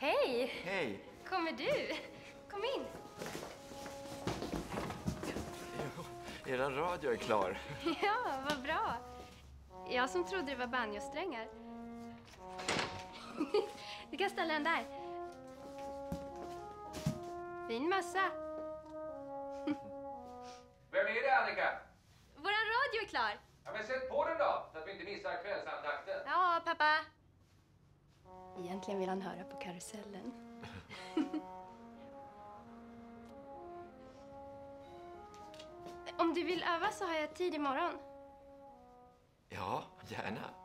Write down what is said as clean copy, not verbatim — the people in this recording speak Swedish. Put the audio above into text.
Hej! Hej! Kommer du? Kom in! Jo, eran radio är klar. Ja, vad bra! Jag som trodde det var banjosträngar. Du kan ställa den där. Fin mössa. Vem är det, Annika? Våran radio är klar. Ja, men sätt på den då, så att vi inte missar kvällsandakten. Ja, pappa. Egentligen vill han höra på karusellen. Om du vill öva så har jag tid imorgon. Ja, gärna.